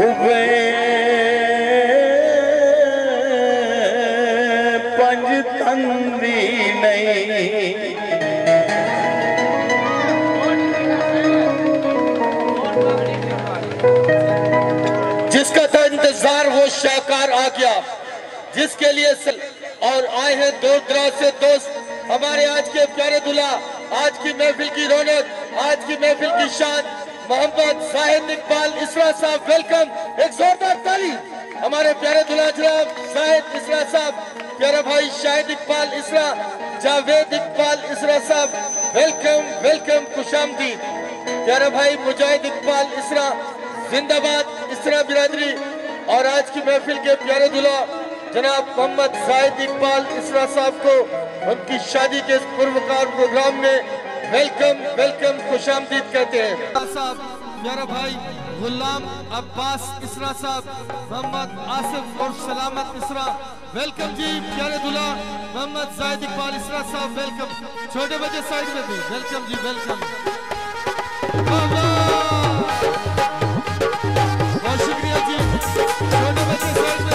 हुए पंज तंदी नहीं जिसका था इंतजार वो शाहकार आ गया, जिसके लिए और आए हैं दूर दराज से दोस्त हमारे आज के प्यारे दूल्हा, आज की महफिल की रौनक, आज की महफिल की शान मोहम्मद जाहिद इकबाल इसरा साहब। वेलकम, एक जोरदार ताली हमारे प्यारे दूल्हा जनाब जाहिद इसरा साहब, प्यारा भाई शाहिद इकबाल इसरा, जावेद इकबाल इसरा साहब। वेलकम वेलकम, खुशामदीद प्यारा भाई मुजाहिद इकबाल इसरा, जिंदाबाद इसरा बिरादरी। और आज की महफिल के प्यारे दूल्हा जनाब मोहम्मद जाहिद इकबाल इसरा साहब को उनकी शादी के इस पुरवकार प्रोग्राम में वेलकम वेलकम खुशामदीद कहते हैं। साहब प्यारा भाई गुलाम अब्बास इसरा साहब, मोहम्मद आसिफ और सलामत इसरा। वेलकम जी प्यारे दूल्हा मोहम्मद जाहिद इकबाल इसरा साहब। वेलकम, छोटे बच्चे साइड में भी वेलकम जी, वेलकम। बहुत शुक्रिया जी, छोटे बच्चे साइड में भी।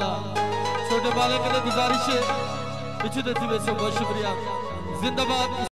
छोटे वाले के लिए गुजारिश है, बहुत शुक्रिया, जिंदाबाद।